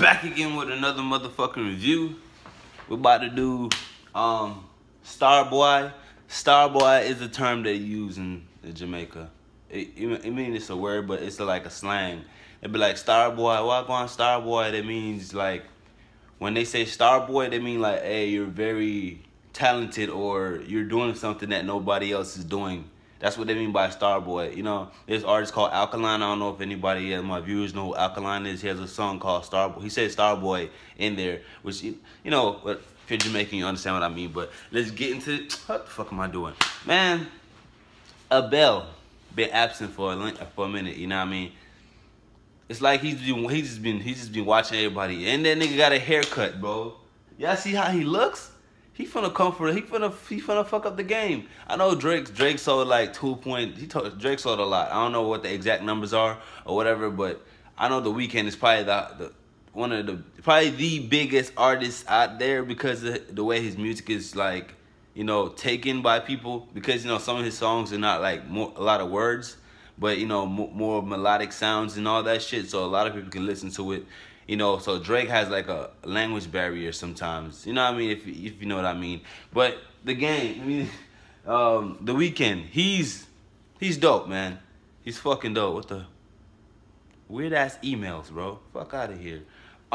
back again with another motherfucking review. We're about to do StarBoy. StarBoy is a term they use in Jamaica. I mean it's a word, but it's like a slang. It'd be like StarBoy, walk on StarBoy. That means like when they say StarBoy, they mean like, hey, you're very talented or you're doing something that nobody else is doing. That's what they mean by StarBoy. You know, there's an artist called Alkaline. I don't know if anybody, my viewers, know who Alkaline is. He has a song called StarBoy. He said StarBoy in there, which, you know, but if you're Jamaican, you understand what I mean. But let's get into it. What the fuck am I doing? Man, Abel been absent for a minute, you know what I mean? It's like he's just been watching everybody. And that nigga got a haircut, bro. Y'all see how he looks? He finna come for it. He finna fuck up the game. I know Drake sold like Drake sold a lot. I don't know what the exact numbers are or whatever, but I know the Weeknd is probably probably the biggest artist out there because of the way his music is, like, you know, taken by people, because, you know, some of his songs are not like a lot of words, but, you know, more melodic sounds and all that shit, so a lot of people can listen to it. You know, so Drake has like a language barrier sometimes. You know what I mean? If you know what I mean. But the game, I mean, the Weeknd, he's dope, man. He's fucking dope. What the weird ass emails, bro? Fuck out of here.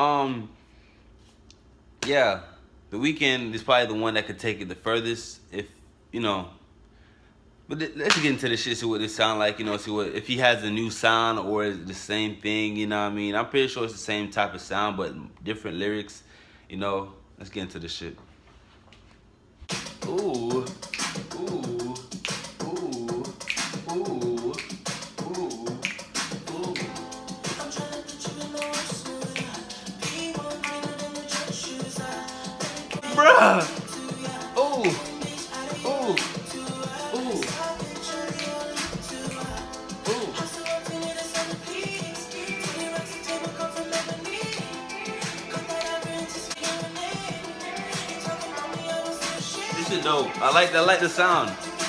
Yeah, the Weeknd is probably the one that could take it the furthest, if you know. But let's get into this shit, see what it sound like, you know, see what, if he has a new sound or is it the same thing, you know what I mean? I'm pretty sure it's the same type of sound, but different lyrics, you know. Let's get into this shit. Ooh, ooh, ooh, ooh, ooh, ooh. Bruh! Ooh, ooh. This shit dope. I like the sound.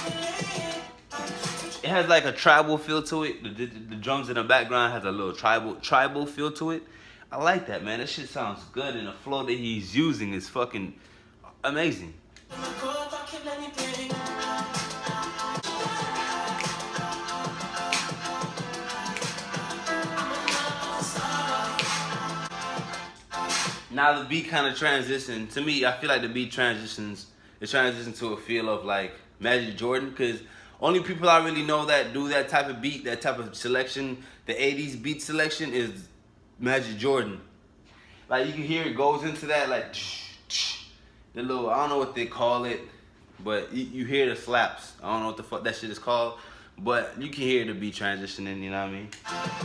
It has like a tribal feel to it. The drums in the background has a little tribal feel to it. I like that, man. That shit sounds good, and the flow that he's using is fucking amazing. Now the beat kind of transitions. To me, I feel like the beat transitions. It transitions to a feel of like Magic Jordan, because only people I really know that do that type of beat, that type of selection, the 80s beat selection, is Magic Jordan. Like you can hear it goes into that like the little, I don't know what they call it, but you hear the slaps. I don't know what the fuck that shit is called, but you can hear the beat transitioning, you know what I mean?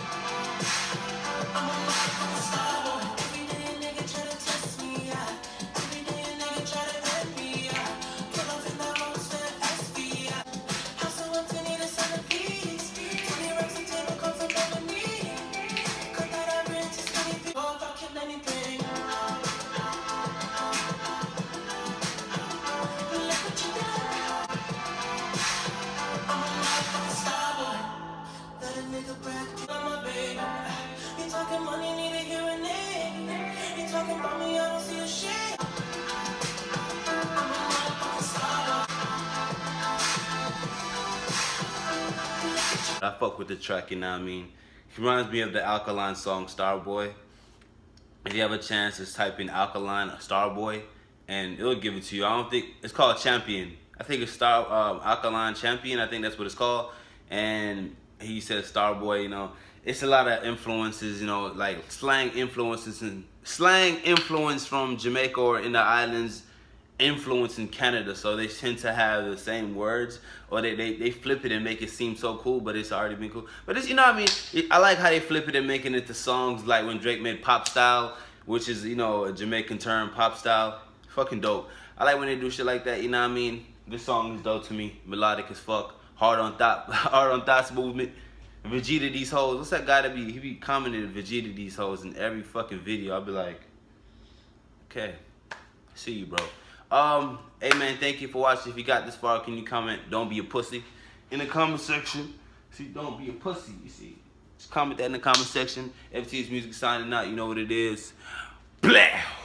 I fuck with the track, you know what I mean? It reminds me of the Alkaline song StarBoy. If you have a chance, just type in Alkaline StarBoy and it'll give it to you. I don't think it's called Champion. I think it's Alkaline Champion. I think that's what it's called. And he says StarBoy, you know. It's a lot of influences, you know, like slang influences and slang influence from Jamaica or in the islands, influence in Canada, so they tend to have the same words, or they flip it and make it seem so cool, but it's already been cool. But it's, you know what I mean? I like how they flip it and making it to songs, like when Drake made Pop Style, which is, you know, a Jamaican term, pop style. Fucking dope. I like when they do shit like that, you know what I mean? This song is dope to me. Melodic as fuck. Hard on thoughts movement. Vegeta these hoes. What's that guy that he be commenting Vegeta these hoes in every fucking video? I'll be like, okay, see you, bro. Hey man, thank you for watching. If you got this far, can you comment, don't be a pussy, in the comment section? See, don't be a pussy, you see. Just comment that in the comment section. FT's Music signing out, you know what it is. Blah.